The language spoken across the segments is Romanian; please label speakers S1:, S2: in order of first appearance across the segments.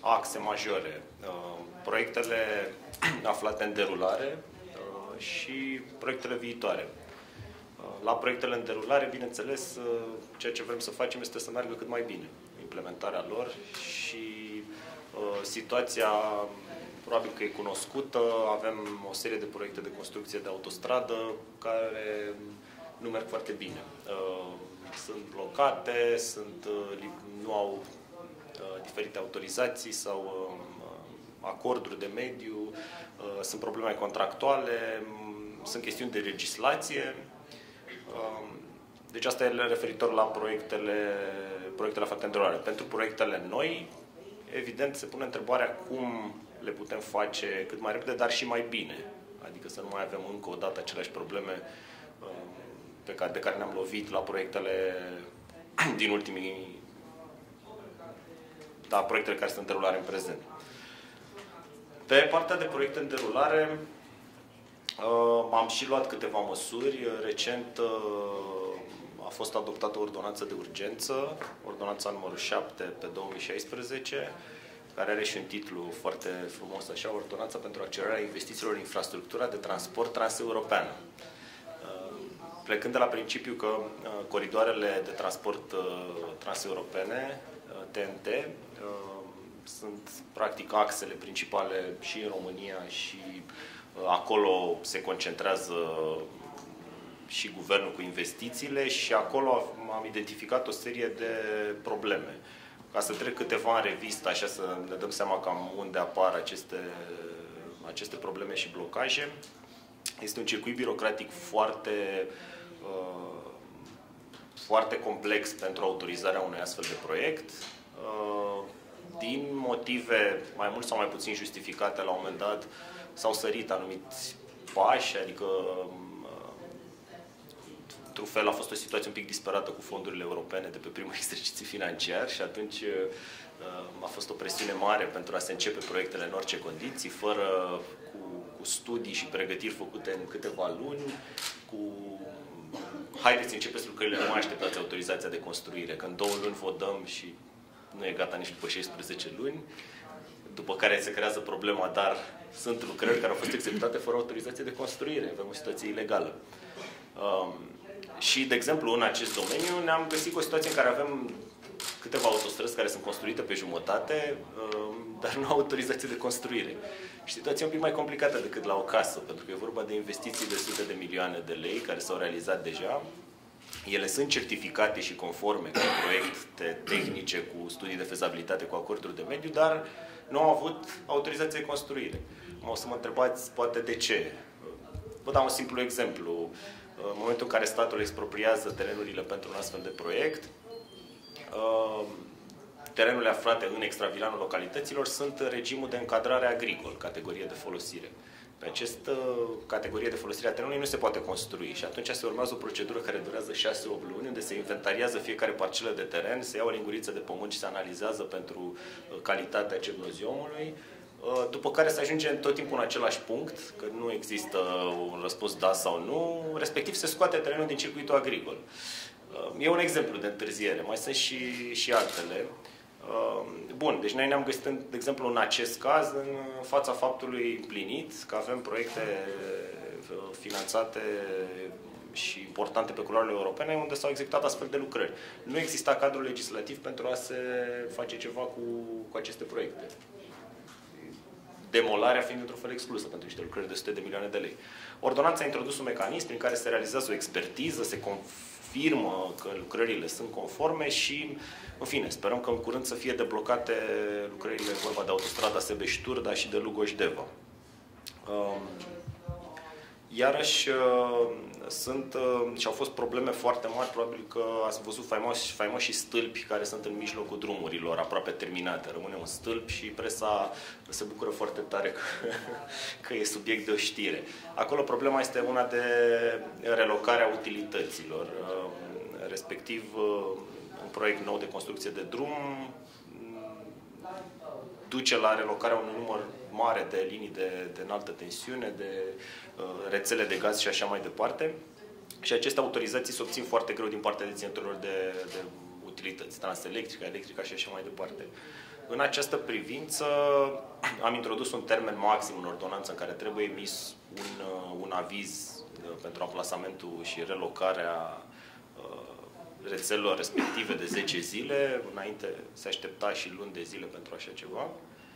S1: axe majore. Proiectele aflate în derulare și proiectele viitoare. La proiectele în derulare, bineînțeles, ceea ce vrem să facem este să meargă cât mai bine implementarea lor și situația probabil că e cunoscută. Avem o serie de proiecte de construcție de autostradă care nu merg foarte bine. Sunt blocate, nu au diferite autorizații sau acorduri de mediu, sunt probleme contractuale, sunt chestiuni de legislație. Deci asta e referitor la proiectele aflate în derulare. Pentru proiectele noi, evident, se pune întrebarea cum le putem face cât mai repede, dar și mai bine. Adică să nu mai avem încă o dată aceleași probleme de care ne-am lovit la proiectele din ultimii... Da, proiectele care sunt în derulare în prezent. Pe partea de proiecte în derulare, am și luat câteva măsuri. Recent a fost adoptată o ordonanță de urgență, ordonanța numărul 7 pe 2016, care are și un titlu foarte frumos, așa, ordonanța pentru accelerarea investițiilor în infrastructura de transport transeuropeană. Plecând de la principiu că coridoarele de transport transeuropene, TNT, sunt practic axele principale și în România și acolo se concentrează și guvernul cu investițiile și acolo am identificat o serie de probleme. Ca să trec câteva în revistă, așa să ne dăm seama cam unde apar aceste probleme și blocaje. Este un circuit birocratic foarte complex pentru autorizarea unui astfel de proiect. Din motive mai mult sau mai puțin justificate, la un moment dat s-au sărit anumiți pași, adică într-un fel a fost o situație un pic disperată cu fondurile europene de pe primul exercițiu financiar și atunci a fost o presiune mare pentru a se începe proiectele în orice condiții, cu studii și pregătiri făcute în câteva luni, haideți începeți lucrările, nu mai așteptați autorizația de construire, că în 2 luni vă dăm și nu e gata nici după 16 luni, după care se creează problema, dar sunt lucrări care au fost executate fără autorizație de construire, avem o situație ilegală. Și, de exemplu, în acest domeniu ne-am găsit o situație în care avem câteva autostrăzi care sunt construite pe jumătate, dar nu au autorizație de construire. Și situația e un pic mai complicată decât la o casă, pentru că e vorba de investiții de sute de milioane de lei care s-au realizat deja. Ele sunt certificate și conforme cu proiecte tehnice, cu studii de fezabilitate, cu acorduri de mediu, dar nu au avut autorizație de construire. O să mă întrebați, poate, de ce? Vă dau un simplu exemplu. În momentul în care statul expropriază terenurile pentru un astfel de proiect, terenurile aflate în extravilanul localităților sunt în regimul de încadrare agricol, categorie de folosire. Pe această categorie de folosire a terenului nu se poate construi și atunci se urmează o procedură care durează 6-8 luni, unde se inventariază fiecare parcelă de teren, se ia o linguriță de pământ și se analizează pentru calitatea cegnoziomului, după care se ajunge tot timpul în același punct, că nu există un răspuns da sau nu, respectiv se scoate terenul din circuitul agricol. E un exemplu de întârziere, mai sunt și altele. Bun, deci noi ne-am găsit, de exemplu, în acest caz, în fața faptului împlinit, că avem proiecte finanțate și importante pe culoarele europene, unde s-au executat astfel de lucrări. Nu exista cadru legislativ pentru a se face ceva cu aceste proiecte. Demolarea fiind într-un fel exclusă pentru niște lucrări de sute de milioane de lei. Ordonanța a introdus un mecanism prin care se realizează o expertiză, se confirmă că lucrările sunt conforme și, în fine, sperăm că în curând să fie deblocate lucrările, vorba de autostrada Sebeș-Turda și de Lugoș-Deva. Iarăși sunt și au fost probleme foarte mari, probabil că ați văzut faimoși stâlpi care sunt în mijlocul drumurilor, aproape terminate. Rămâne un stâlp și presa se bucură foarte tare că e subiect de o știre. Acolo problema este una de relocarea utilităților, respectiv un proiect nou de construcție de drum duce la relocarea unui număr mare de linii de înaltă tensiune, de rețele de gaz și așa mai departe. Și aceste autorizații se obțin foarte greu din partea deținătorilor de utilități, Transelectrica, Electrica și așa mai departe. În această privință am introdus un termen maxim în ordonanță în care trebuie emis un aviz pentru amplasamentul și relocarea rețelelor respective de 10 zile. Înainte se aștepta și luni de zile pentru așa ceva.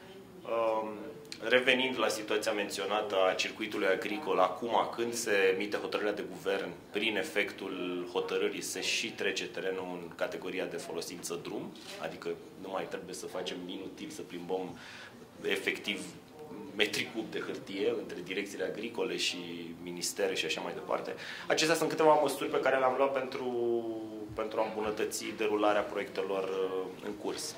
S1: Revenind la situația menționată a circuitului agricol, acum când se emite hotărârea de guvern, prin efectul hotărârii se și trece terenul în categoria de folosință drum, adică nu mai trebuie să facem inutil să plimbăm efectiv metri cub de hârtie între direcțiile agricole și ministere și așa mai departe. Acestea sunt câteva măsuri pe care le-am luat pentru a îmbunătăți derularea proiectelor în curs.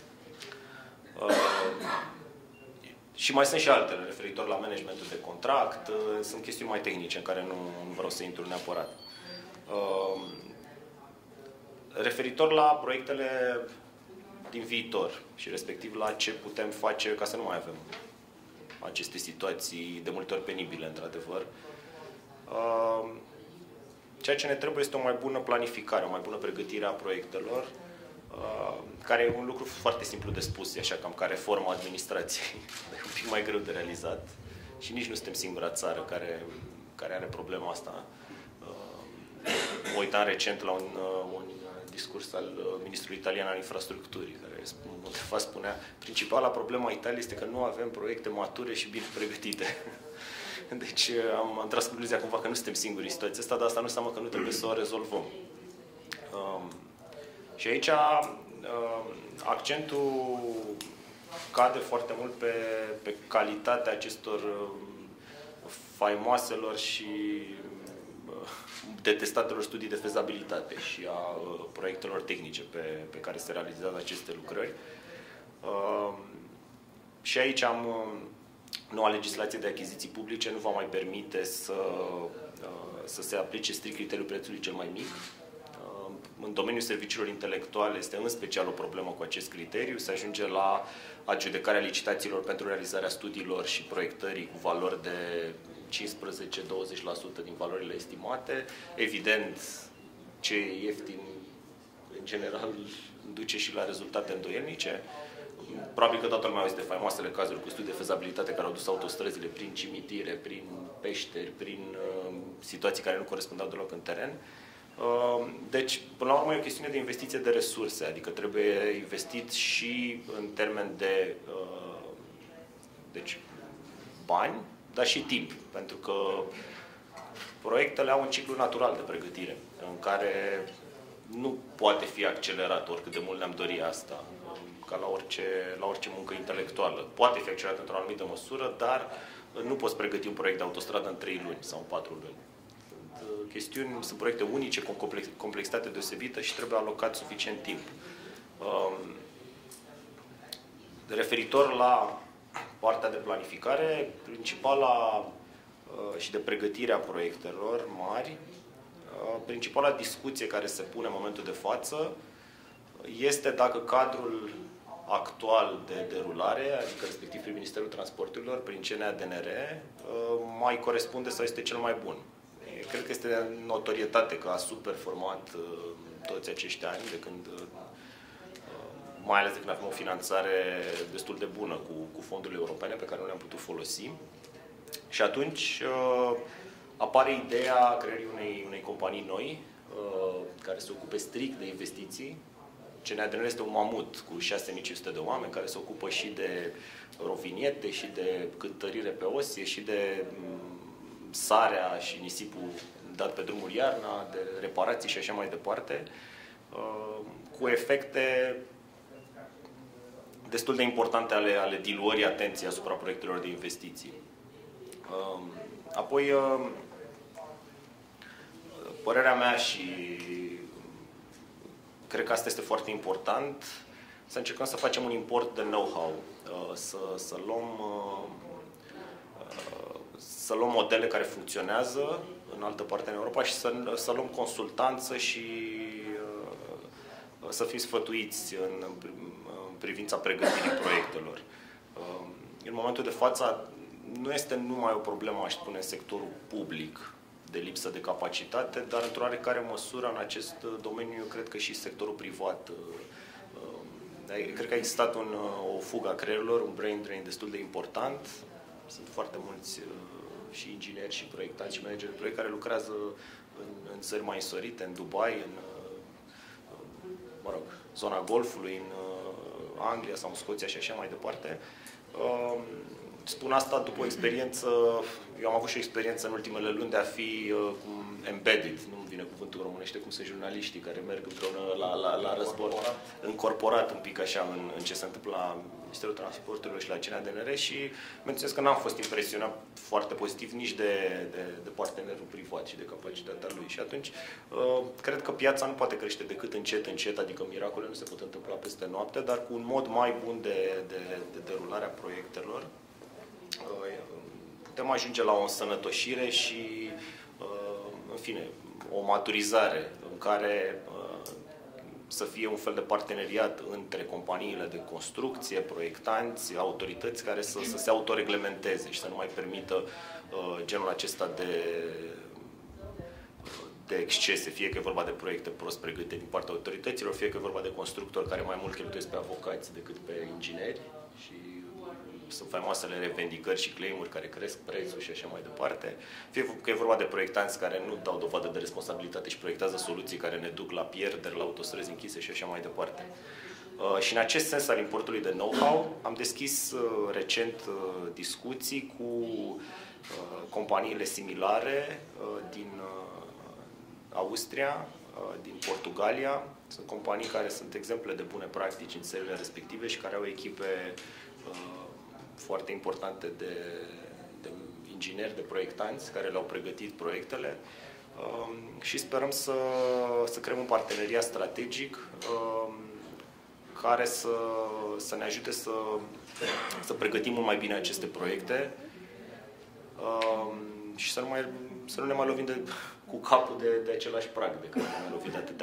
S1: Și mai sunt și altele referitor la managementul de contract, sunt chestiuni mai tehnice în care nu vreau să intru neapărat. Referitor la proiectele din viitor și respectiv la ce putem face ca să nu mai avem aceste situații de multe ori penibile, într-adevăr. Ceea ce ne trebuie este o mai bună planificare, o mai bună pregătire a proiectelor, care e un lucru foarte simplu de spus, e așa cam ca reforma administrației, e un pic mai greu de realizat și nici nu suntem singura țară care are problema asta. Mă uitam recent la un discurs al ministrului italian al infrastructurii, care undeva spunea: principala problemă a Italiei este că nu avem proiecte mature și bine pregătite. Deci am tras concluzia cumva că nu suntem singuri în situația asta, dar asta nu înseamnă că nu trebuie să o rezolvăm. Și aici accentul cade foarte mult pe calitatea acestor faimoaselor și detestatelor studii de fezabilitate și a proiectelor tehnice pe care se realizează aceste lucrări. Și aici noua legislație de achiziții publice nu va mai permite să se aplice strict criteriul prețului cel mai mic. În domeniul serviciilor intelectuale este în special o problemă cu acest criteriu. Se ajunge la adjudecarea licitațiilor pentru realizarea studiilor și proiectării cu valori de 15-20% din valorile estimate. Evident, ce e ieftin, în general, duce și la rezultate îndoielnice. Probabil că toată lumea auzi de faimoasele cazuri cu studii de fezabilitate care au dus autostrăzile prin cimitire, prin peșteri, prin situații care nu corespundeau deloc în teren. Deci, până la urmă, e o chestiune de investiție de resurse, adică trebuie investit și în termen de deci, bani, dar și timp, pentru că proiectele au un ciclu natural de pregătire, în care nu poate fi accelerat, oricât de mult ne-am dorit asta, ca la orice muncă intelectuală. Poate fi accelerat într-o anumită măsură, dar nu poți pregăti un proiect de autostradă în 3 luni sau în 4 luni. Sunt proiecte unice, cu o complexitate deosebită și trebuie alocat suficient timp. Referitor la partea de planificare, principala și de pregătire a proiectelor mari, principala discuție care se pune în momentul de față este dacă cadrul actual de derulare, adică respectiv prin Ministerul Transporturilor, prin CNADNR, mai corespunde sau este cel mai bun. Cred că este notorietate că a subperformat toți acești ani, mai ales de când avem o finanțare destul de bună cu fondurile europene pe care nu le-am putut folosi. Și atunci apare ideea creării unei companii noi care se ocupe strict de investiții. CNADNR este un mamut cu 6500 de oameni care se ocupă și de roviniete, și de cântărire pe osie, și de sarea și nisipul dat pe drumul iarna, de reparații și așa mai departe, cu efecte destul de importante ale diluării atenției asupra proiectelor de investiții. Apoi, părerea mea și cred că asta este foarte important, să încercăm să facem un import de know-how, să luăm modele care funcționează în altă parte în Europa și să luăm consultanță și să fim sfătuiți în privința pregătirii proiectelor. În momentul de față nu este numai o problemă, aș spune, în sectorul public de lipsă de capacitate, dar într-o oarecare măsură în acest domeniu eu cred că și sectorul privat Cred că a existat o fugă a creierilor, un brain drain destul de important. Sunt foarte mulți și ingineri și proiectanți și manageri de proiect care lucrează în țări mai însorite, în Dubai, în zona Golfului, în Anglia sau în Scoția și așa mai departe. Spun asta după o experiență, eu am avut și o experiență în ultimele luni de a fi embedded, nu-mi vine cuvântul românește, cum sunt jurnaliștii care merg împreună la război, încorporat un pic așa în ce se întâmplă la Ministerul Transporturilor și la CNADNR și menționez că n-am fost impresionat foarte pozitiv nici de partenerul privat și de capacitatea lui. Și atunci, cred că piața nu poate crește decât încet, încet, adică miracole nu se pot întâmpla peste noapte, dar cu un mod mai bun de derulare a proiectelor, putem ajunge la o însănătoșire și, în fine, o maturizare în care să fie un fel de parteneriat între companiile de construcție, proiectanți, autorități care să se autoreglementeze și să nu mai permită genul acesta de excese, fie că e vorba de proiecte prost pregătite din partea autorităților, fie că e vorba de constructori care mai mult cheltuiesc pe avocați decât pe ingineri și sunt faimoasele revendicări și claim-uri care cresc prețul și așa mai departe. Fie că e vorba de proiectanți care nu dau dovadă de responsabilitate și proiectează soluții care ne duc la pierderi, la autostrăzi închise și așa mai departe. Și în acest sens al importului de know-how am deschis recent discuții cu companiile similare din Austria, din Portugalia. Sunt companii care sunt exemple de bune practici în țările respective și care au echipe foarte importante de ingineri, de proiectanți care le-au pregătit proiectele și sperăm să creăm un parteneriat strategic care să ne ajute să pregătim mult mai bine aceste proiecte și să nu ne mai lovim cu capul de același prag de care ne-am lovit de